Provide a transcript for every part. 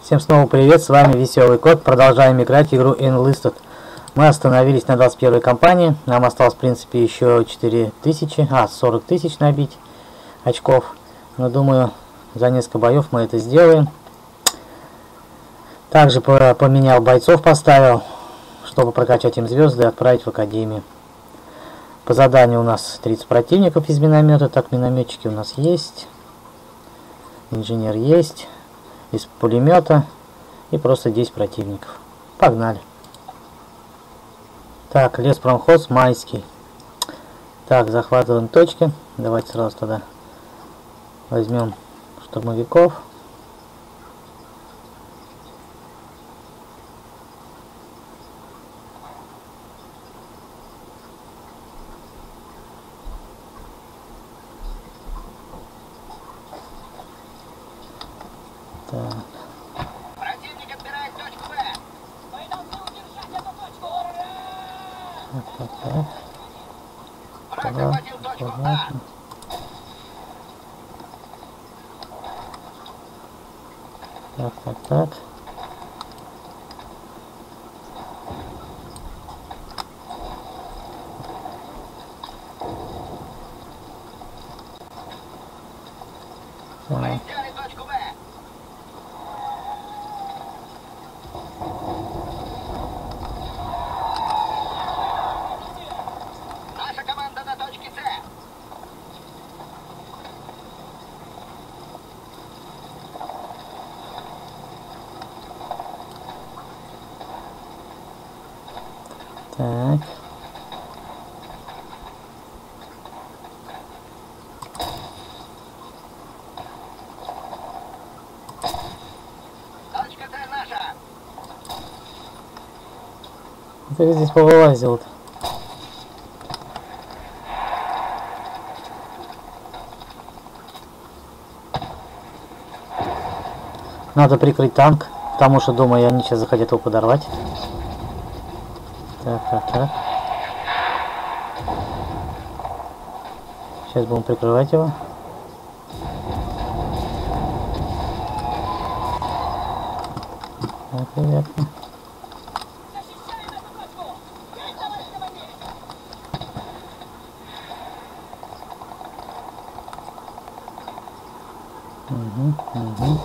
Всем снова привет, с вами Веселый Кот. Продолжаем играть игру Enlisted. Мы остановились на 21 кампании. Нам осталось, в принципе, еще 40 тысяч набить очков. Но думаю, за несколько боев мы это сделаем. Также поменял бойцов, поставил, чтобы прокачать им звезды и отправить в академию. По заданию у нас 30 противников из миномета. Так, минометчики у нас есть. Инженер есть. Из пулемета. И просто 10 противников. Погнали. Так, леспромхоз майский. Так, захватываем точки. Давайте сразу тогда возьмем штурмовиков. Так. Противник отбирает точку Б. Мы должны удержать эту точку. Так. Враг захватил точку А. Так. Мы взяли точку Б. Наша команда на точке С. Так. Точка С наша. Ты здесь повылазил-то. Надо прикрыть танк, потому что, думаю, они сейчас захотят его подорвать. Так. Сейчас будем прикрывать его. Так, ребята. Защищаем эту точку. Есть, товарищ командир. Угу.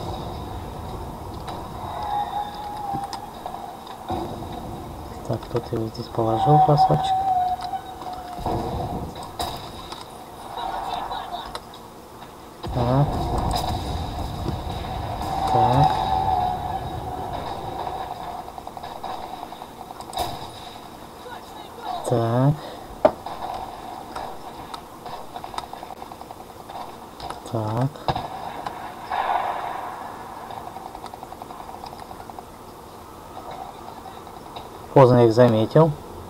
Так, кто-то его здесь положил, красавчик. Так. Поздно их заметил.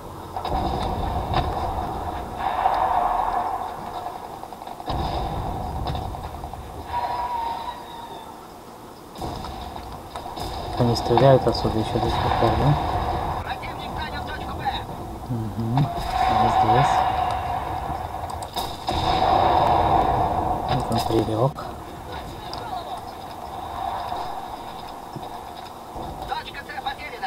Они стреляют отсюда еще до сих пор, да? Противник занял точку Б. Угу. Здесь. Вот он прилег. Точка С потеряна.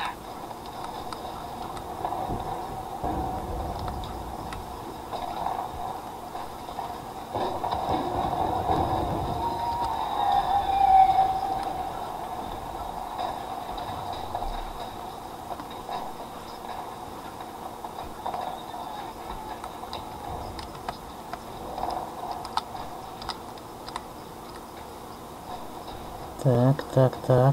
Так.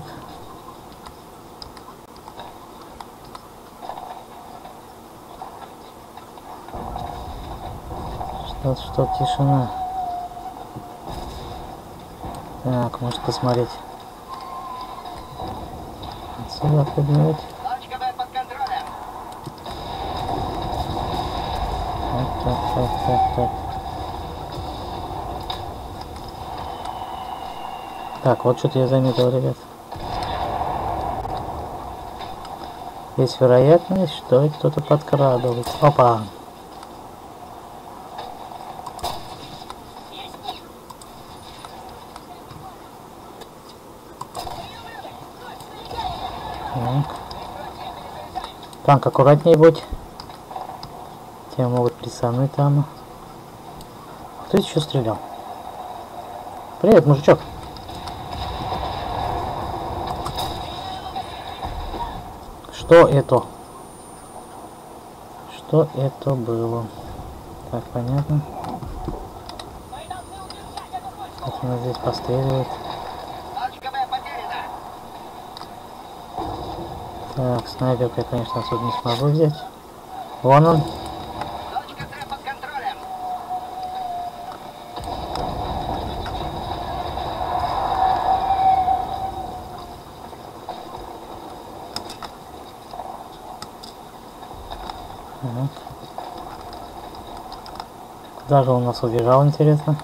Что тишина. Так, может посмотреть. Отсюда отпрыгнуть. Точка Б под контролем. Так. Так, вот что-то я заметил, ребят. Есть вероятность, что кто-то подкрадывается. Опа! Танк, аккуратнее будь. Тебя могут присануть там. Кто еще стрелял? Привет, мужичок. Что это? Что это было? Так, понятно. Вот она здесь постреливает. Так, снайперку я, конечно, отсюда не смогу взять. Вон он. Куда же он нас убежал, интересно?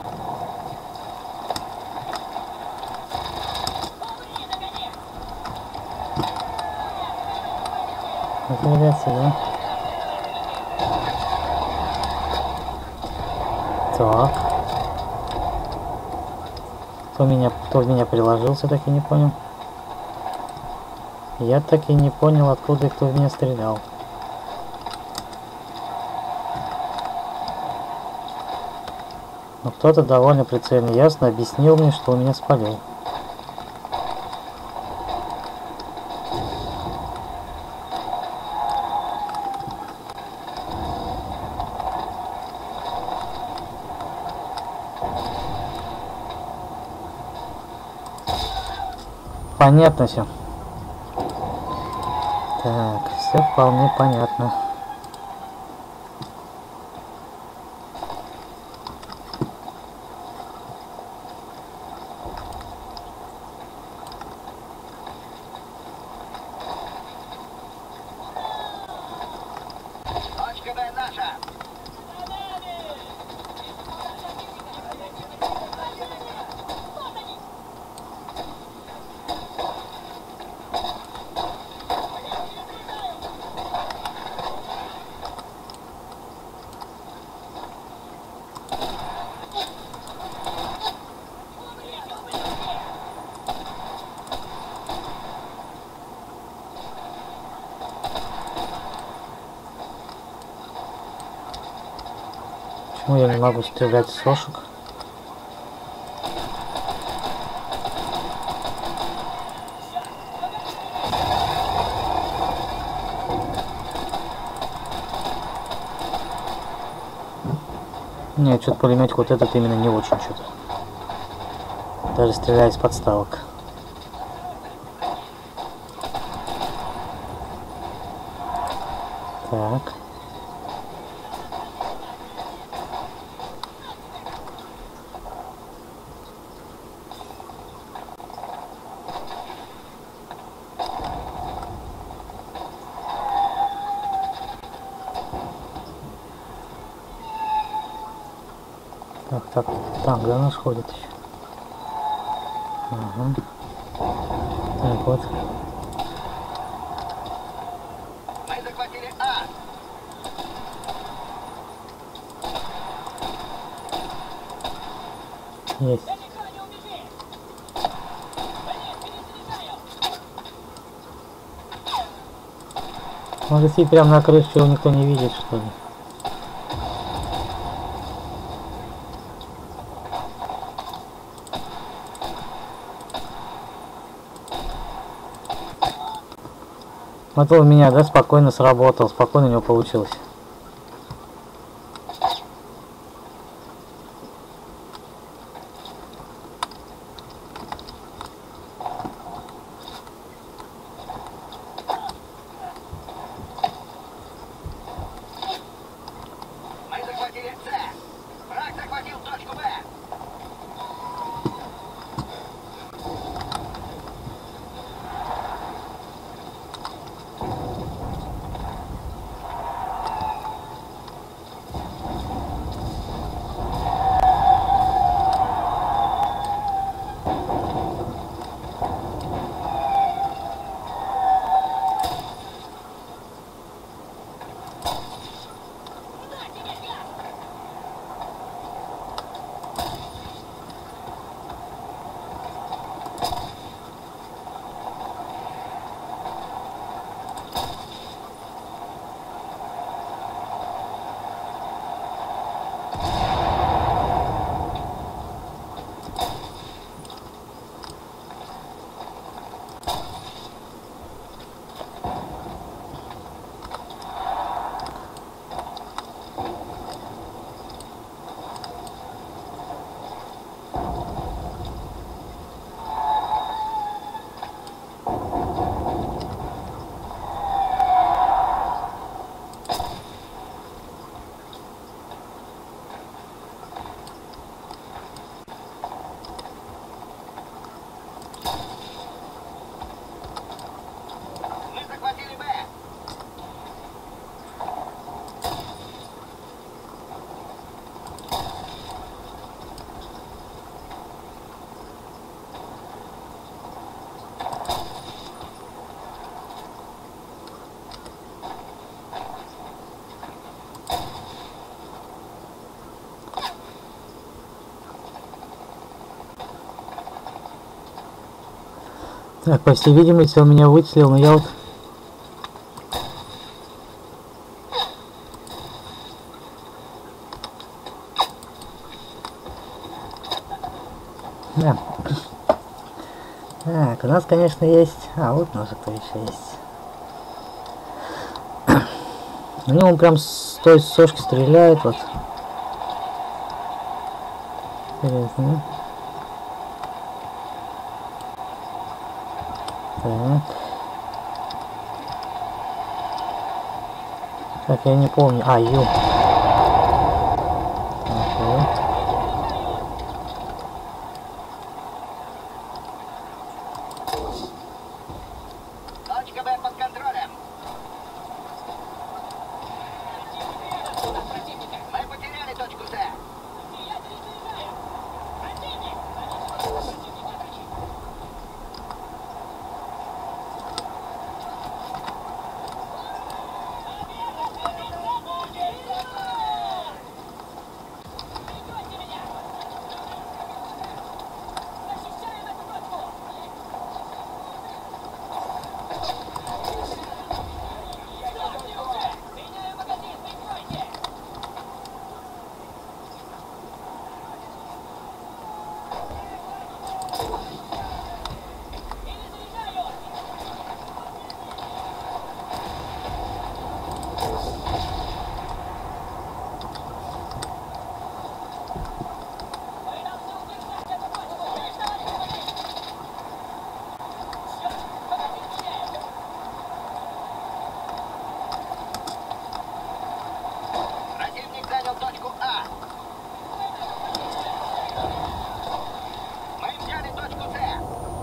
Появляется, да? Так. Кто в меня приложился, так и не понял. Я так и не понял, откуда и кто в меня стрелял. Но кто-то довольно прицельно ясно объяснил мне, что он меня спалил. Понятно все. Так, все вполне понятно. Почему я не могу стрелять с сошек? Нет, что-то пулеметик вот этот именно не очень что-то. Даже стреляя из подставок. Так. Так, танк до нас ходит еще. Ага. Так, вот. Мы захватили А. Есть. Может идти прямо на крышу, его никто не видит, что ли? Вот он у меня, да, спокойно сработал, спокойно у него получилось. Мы захватили С. Враг захватил точку Б. Так, по всей видимости, он меня выцелил, но я вот... Да. Так, у нас, конечно, есть... А, вот у нас кто еще есть. Ну, он прям с той сошки стреляет, вот. Интересно. Так. Так, я не помню. А, ю. Точка Б под контролем. Мы потеряли точку С. Противник занял точку А. Мы взяли точку С.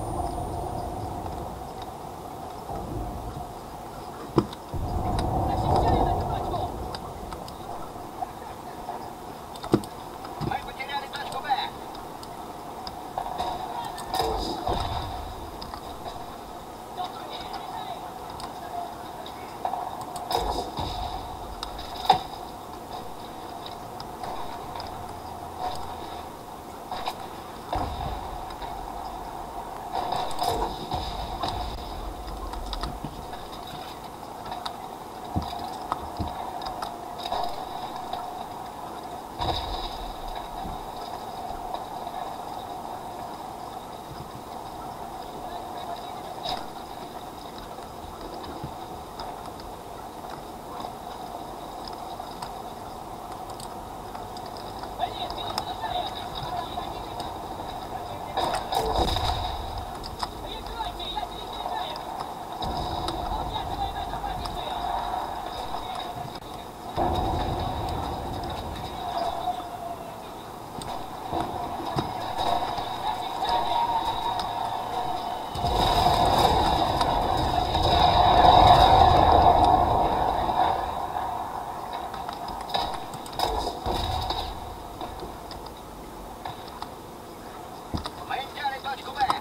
Мы потеряли точку Б. Мы взяли точку Б.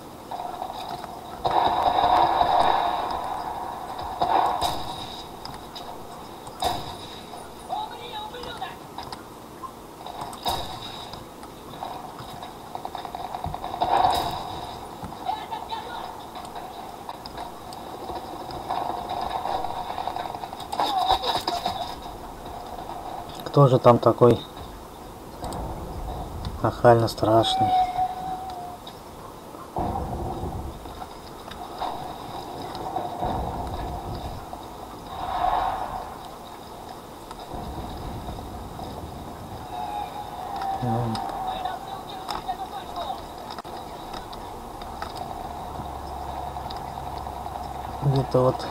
Кто же там такой нахально страшный? Где-то вот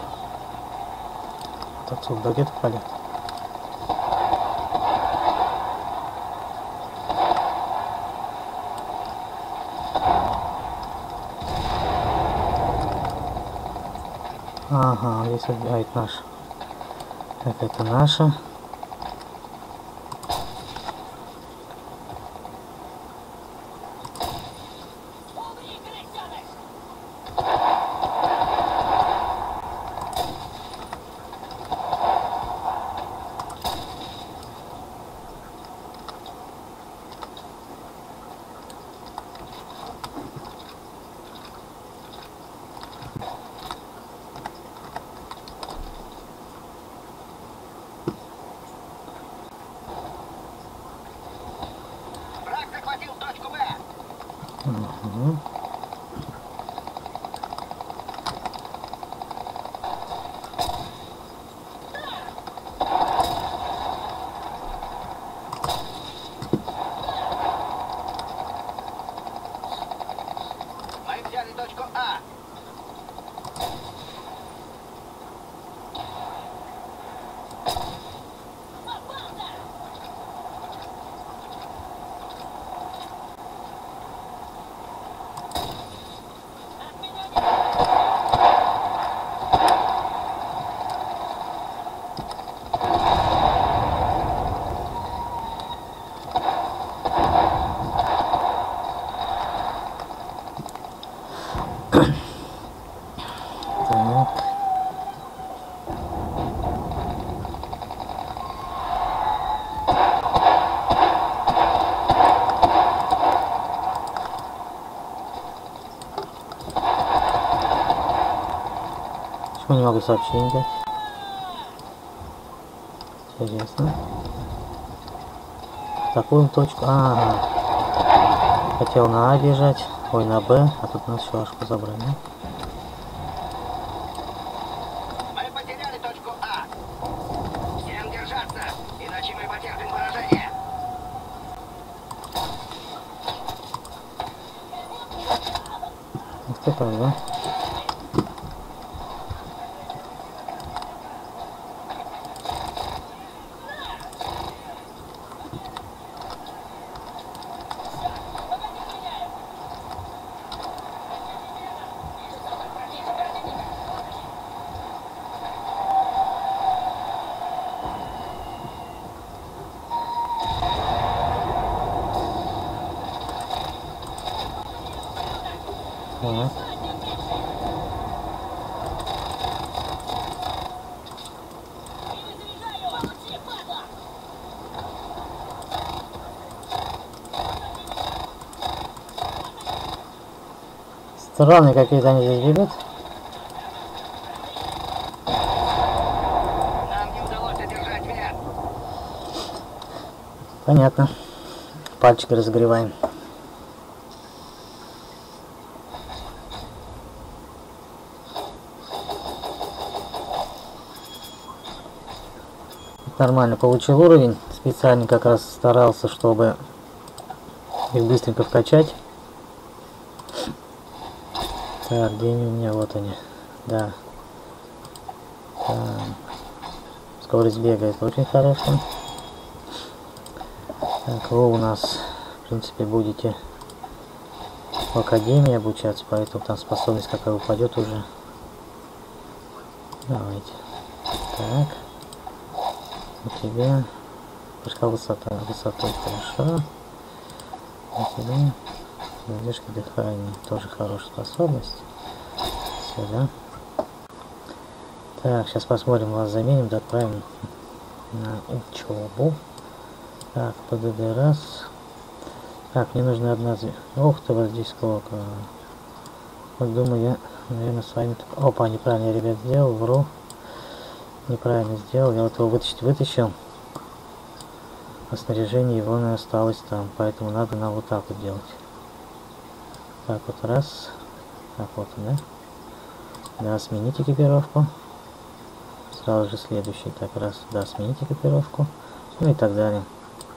отсюда где-то палит. Ага, здесь отбивает наш. Так, это наша. Угу. Мы взяли точку А. Так. Почему не могу сообщение дать? Интересно. Такую точку. Ага. Хотел на А бежать. Ой, на Б. А тут нас еще Ашку забрали. Да? Мы потеряли точку А. Всем держаться, иначе мы потерпим поражение. Ух ты, как, да? Так. Странные какие-то они здесь бегут. Нам не удалось одержать верх. Понятно. Пальчики разогреваем. Нормально получил уровень. Специально как раз старался, чтобы их быстренько вкачать. Так, где они у меня? Вот они. Да. Так. Скорость бега это очень хорошая. Так, вы у нас, в принципе, будете в академии обучаться, поэтому там способность какая упадет уже. Давайте. Так. У тебя прыжка высотой хорошо. У тебя задержка дыхания тоже хорошая способность. Сюда. Так, сейчас посмотрим, вас заменим, да, отправим на учебу. Так, ПДД раз. Так, мне нужно одна звезда. Ух ты, вот здесь сколько. Вот думаю, я, наверное, с вами... Опа, неправильно я, ребят, сделал, вру. Неправильно сделал, я вот его вытащил. А снаряжение его не осталось там, поэтому надо нам вот так вот делать. Так вот, раз. Так вот, да? Да, сменить экипировку. Сразу же следующий. Так, раз, да, сменить экипировку. Ну и так далее.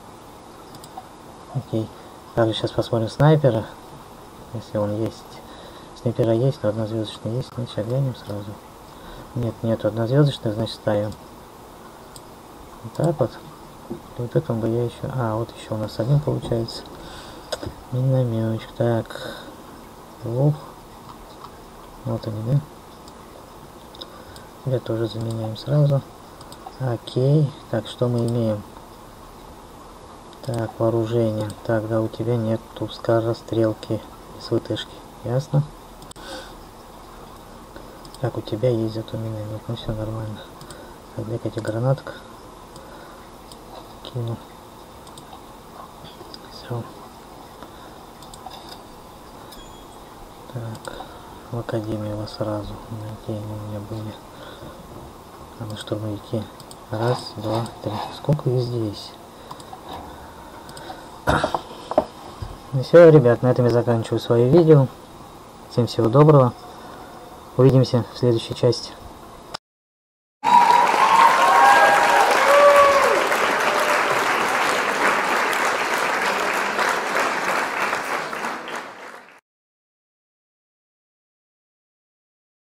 Окей. Также сейчас посмотрим снайпера. Если он есть. Снайпера есть, но однозвездочный есть. Значит, глянем сразу. Нет, нету однозвездочных, значит ставим. Вот так вот. И вот этому бы я еще... А, вот еще у нас один получается. Минометчик. Так. Двух. Вот они, да? Я тоже заменяем сразу. Окей. Так, что мы имеем? Так, вооружение. Тогда у тебя нету скорострелки с вытяжки. Ясно? Так, у тебя есть зато миномет. Ну все нормально. Так, дай-ка эти гранаток кину. Все. Так, в академии вас сразу. Какие они у меня были? А на штурмовики. Раз, два, три. Сколько их здесь? Ну все, ребят, на этом я заканчиваю свое видео. Всем всего доброго. Увидимся в следующей части.